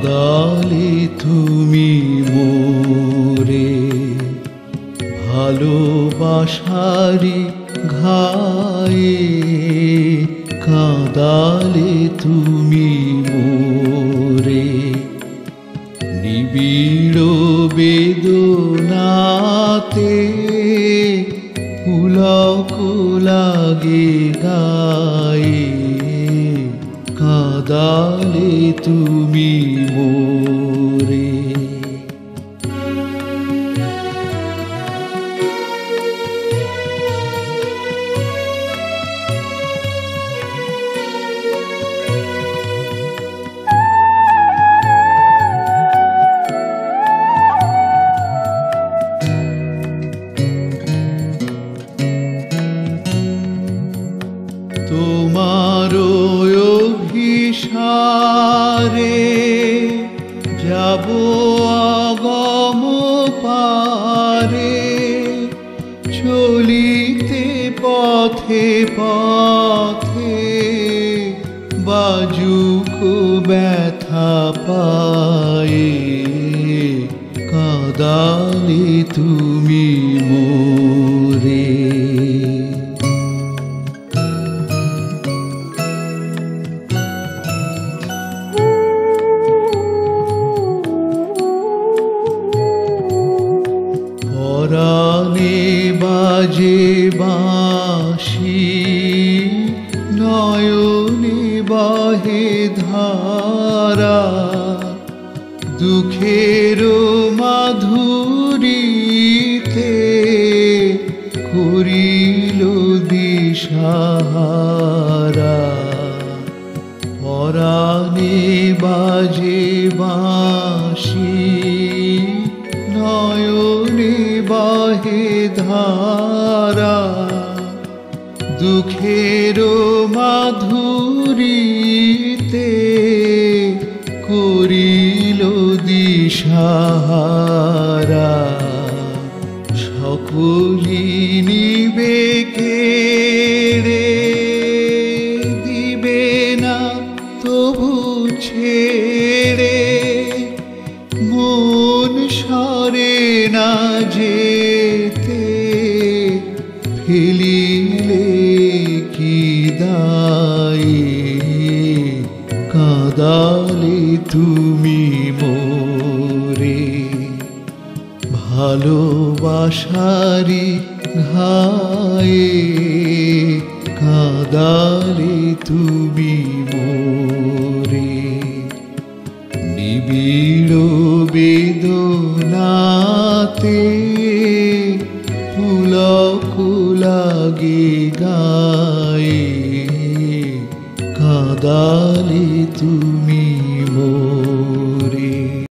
কাঁদালে তুমি মোরে ভালোবাসারি ঘায়ে, কাঁদালে তুমি মোরে নিবিড় বেদনাতে, পুলক লাগে গায়ে, কাঁদালে তুমি মোরে। তোমার অভিসারে যাব অগম পারে, চলিতে পথে পথে বাজুক ব্যথা পায়ে, কাঁদালে তুমি মোরে। পরাণে বাজে বাঁশি, নয়নে বহে ধারা, দুঃখের মাধুরীতে করিল দিশাহারা। পরাণে বাজে বাঁশি, নয়নে বহে ধারা, দুঃখের মাধুরীতে করিল দিশাহারা। সকলি নিবে কেড়ে, দিবে না তবু ছেড়ে, মন সরে না যেতে, ফেলিলে কি দায়ে, কাঁদালে তুমি মোরে ভালোবাসারি ঘায়ে, কাঁদালে তুমি মোরে নিবিড় বেদনাতে, পুলক লাগে গায়ে, কাঁদালে তুমি